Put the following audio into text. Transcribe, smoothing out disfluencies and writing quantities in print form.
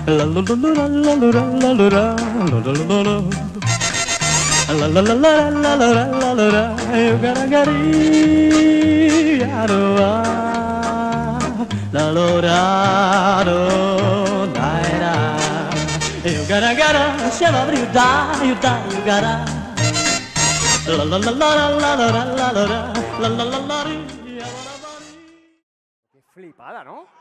La la la la la la la la la la la la la. La la la la la la la la la la. You gotta get it. La la la la la. You gotta get it. Shabba you die, you die, you gotta. La la la la la la la la la la la la la la. Qué flipada, ¿no?